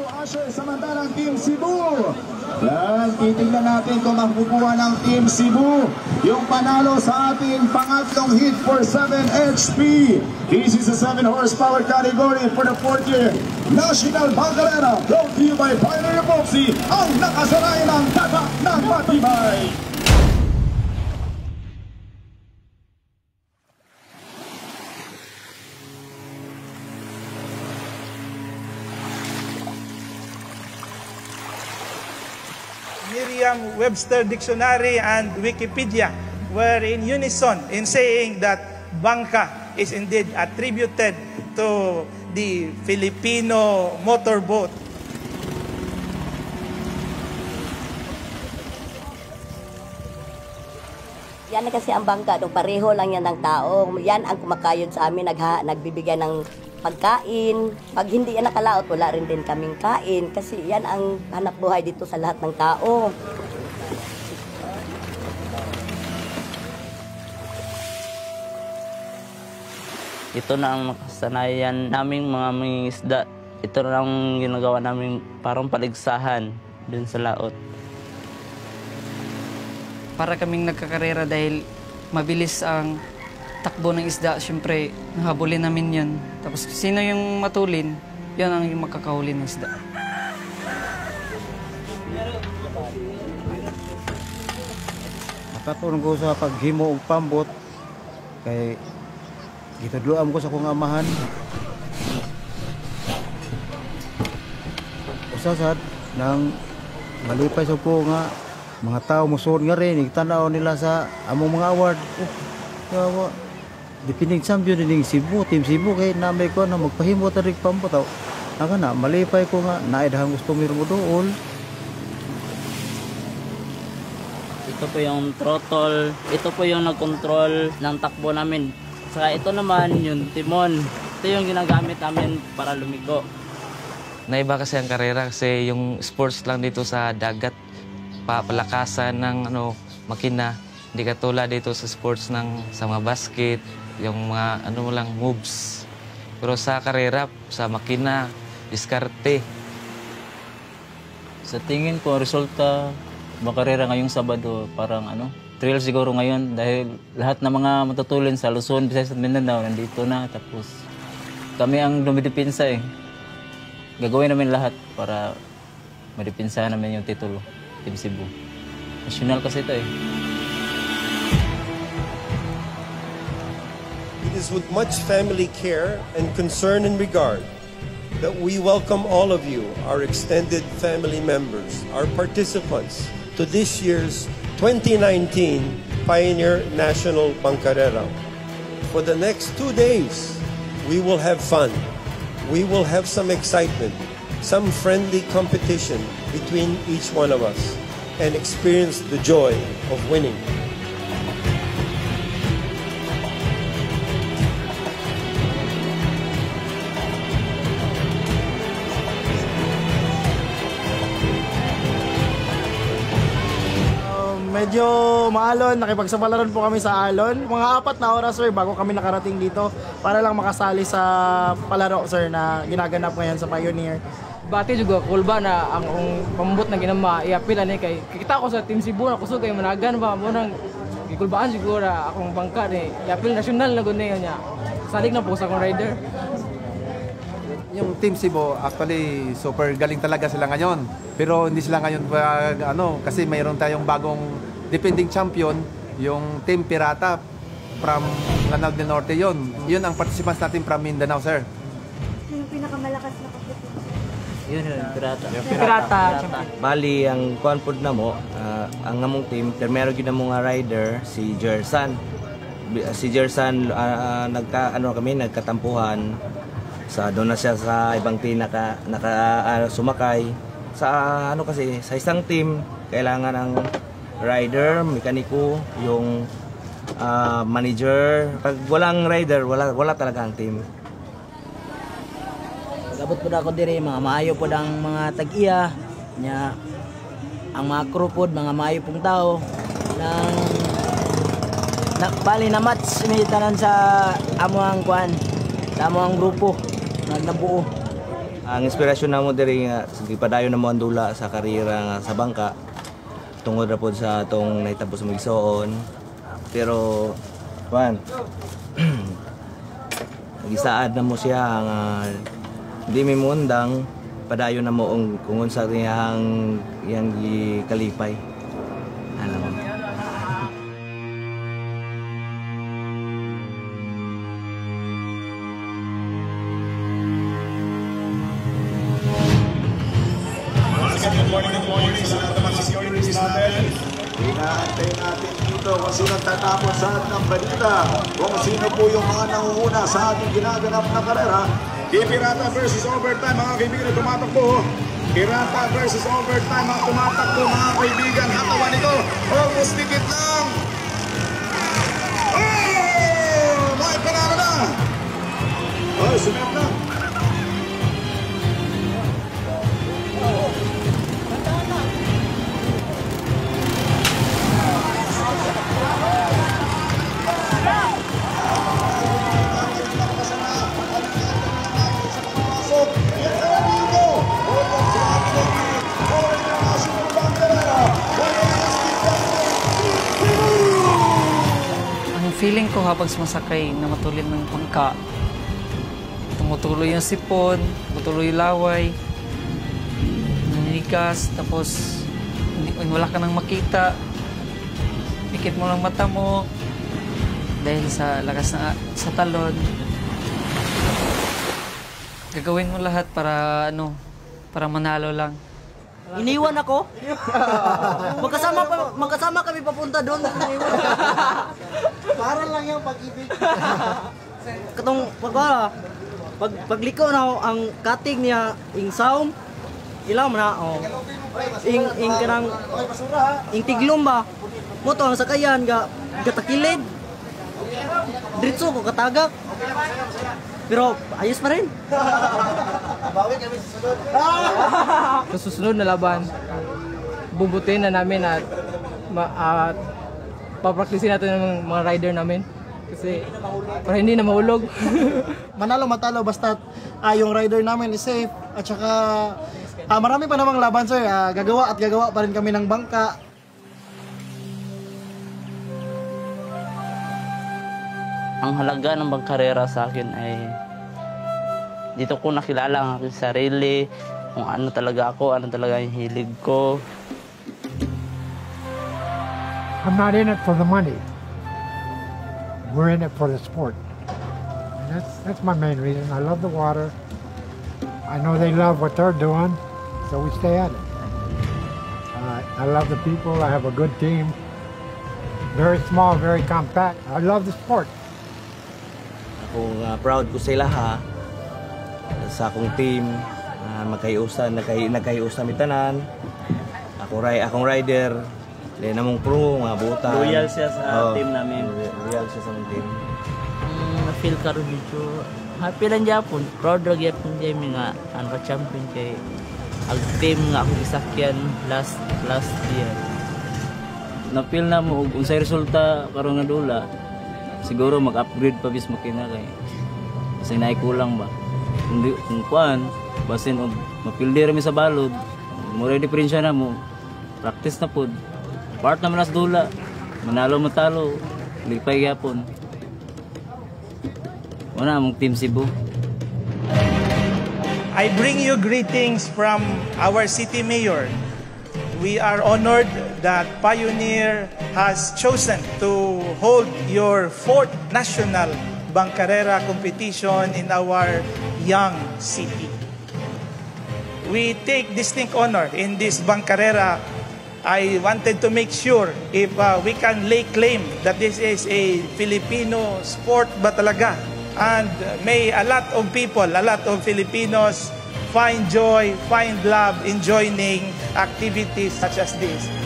Asher, samantalang Team Cebu. Yan, titignan natin kung makukuha ng Team Cebu yung panalo sa ating pangatlong hit for 7 HP. This is a 7 horsepower category for the 4th year National Bancarena. Brought to you by Pioneer Boxy, ang nakasanay ng tatak ng matibay. Merriam-Webster Dictionary and Wikipedia were in unison in saying that bangka is indeed attributed to the Filipino motorboat. Yan kasi ang bangka, pareho lang yan ng tao. Yan ang kumakayod sa amin, nagbibigay ng pagkain. Pag hindi yan nakalaot, wala rin din kaming kain. Kasi yan ang hanap buhay dito sa lahat ng tao. Ito na ang nakasanayan naming mga mangingisda. Ito na ang ginagawa namin parang paligsahan dun sa laot. Para kaming nagkakarera dahil mabilis ang takbo ng isda, syempre, nahabulin namin yun. Tapos sino yung matulin, yun ang yung makakahuli ng isda. Nakatulong ko sa paghimo og pambot kay gitudloan ko sa akong amahan. Usasad nang malipay sa ko nga mga tao musuod nga rin igtanaw nila sa among mga award. Kawa dipinding champion din Cebu, Team Cebu kay namay ko na magpahimo ta rig pambot aw. Naka na malipay ko nga naidahang gusto mi mo dool. Ito po yung throttle, ito po yung nagkontrol ng takbo namin. Saka ito naman yung timon. Ito yung ginagamit namin para lumiko. Naiba kasi ang karera kasi yung sports lang dito sa dagat, papalakasan ng makina. Hindi katulad dito sa sports sa mga basket, yung mga lang moves. Pero sa karera, sa makina, diskarte. Sa tingin ko, resulta makarera ngayong Sabado, parang thrill siguro ngayon dahil lahat ng mga matutulin sa Luzon, Visayas at Mindanao nandito na. Tapos kami ang dumidipinsa Gagawin namin lahat para madipinsahan namin yung titulo, Team Cebu. National kasi ito It is with much family care and concern and regard that we welcome all of you, our extended family members, our participants, to this year's 2019 Pioneer National Bancarera. For the next 2 days, we will have fun. We will have some excitement, some friendly competition between each one of us, and experience the joy of winning. Medyo maalon, nakipagsapalaran po kami sa alon. Mga 4 na oras sir bago kami nakarating dito para lang makasali sa palaro sir na ginaganap ngayon sa Pioneer. Bati juga kulba na ang pambot na ginama iapil ani kay kita ko sa Team Cebu na kusog kay managan ba mo nang gikulbaan siguro akong bangka ni iapil national na gud niya. Salig na po sa akong rider. Yung Team Cebu, actually, super galing talaga sila ngayon. Pero hindi sila ngayon kasi mayroon tayong bagong defending champion, yung Team Pirata from Lanao del Norte yun. Yun ang participants natin from Mindanao, sir. Yung pinakamalakas na kapatid? Yun, Pirata. Pirata. Bali, ang kuanpod na mo, ang among team, meron gina mga rider, si Jersan. Si Jersan, nagkatampuhan. Doon na siya sa ibang team sumakay. Kasi sa isang team kailangan ng rider, mekaniko, yung manager. Pag walang rider, wala talaga ang team. Gabot po na ako diri, mga maayo po ang mga tag-iya nya, ang mga crew po, mga maayo pong tao bali na match tanan sa amuang kuan, sa amuang grupo nabuo. Ang inspirasyon namo diri nga gipadayon namo ang dula sa karera nga sa bangka tungod ra pod sa atong nahitabo sa Migsoon. Pero kuan nagisaad na mo siya nga di mi mundang padayon na mo kung unsa riyang yang gikalipay. Alam mo. Good morning sa lahat ng mga securities natin. Inaantay natin dito kung sino tatapos sa ating ng balita, kung sino po yung mga nangunguna sa ating ginaganap na karera. Pirata versus overtime, mga kaibigan na tumatakbo. Pirata versus overtime, mga tumatakbo, mga kaibigan. Hatawan ito, almost dikit lang. Oh! May panalo na! Oh, sumet na. Feeling ko habang sumasakay na matulid ng bangka, tumutuloy yung sipon, tumutuloy yung laway, naninigas, tapos wala ka nang makita, pikit mo lang mata mo dahil sa lakas na sa talon. Gagawin mo lahat para para manalo lang. Iniwan ako. Magkasama kami papunta doon. Para lang yung pag-ibig. Katong pagliko na ang cutting niya ing sound ilang na ing kanang ing tiglom ba mo to ang sakayan gatakilid diretso ko katagak pero ayos pa rin. Bawi kami sa sunod. Sa susunod na laban, bubutin na namin at papraktisin natin ng mga rider namin. Kasi para hindi na mahulog. Manalo matalo basta yung rider namin is safe. At saka marami pa namang laban sir. Gagawa pa rin kami ng bangka. Ang halaga ng bangkarera sa akin ay dito ko nakilala ang aking sarili, kung ano talaga ako, ano talaga yung hilig ko. I'm not in it for the money. We're in it for the sport. And that's my main reason. I love the water. I know they love what they're doing, so we stay at it. I love the people. I have a good team. Very small, very compact. I love the sport. Akong proud ko sila sa akong team. Nagkayusa mi tanan. Akong rider. Then namong crew, mga buta. Loyal siya sa team namin. Loyal siya sa among team. Na-feel ka rin medyo happy lang Japon. Proud rin Japon dyan nga ang champion kay ang team nga akong isakyan last year. Na-feel na mo kung sa resulta karon nga dula. Siguro mag-upgrade pa bis makina kay kasi naikulang ba. Kung kuan, basin og mapildi mi sa balod, mo ready diferensya na mo. Practice na pod. Part naman nas dula. Manalo matalo, lipay gyapon. Wala mong Team Cebu. I bring you greetings from our city mayor. We are honored that Pioneer has chosen to hold your 4th national Bangkarera competition in our young city. We take distinct honor in this Bangkarera. I wanted to make sure if we can lay claim that this is a Filipino sport ba talaga. And may a lot of people, a lot of Filipinos find joy, find love in joining activities such as this.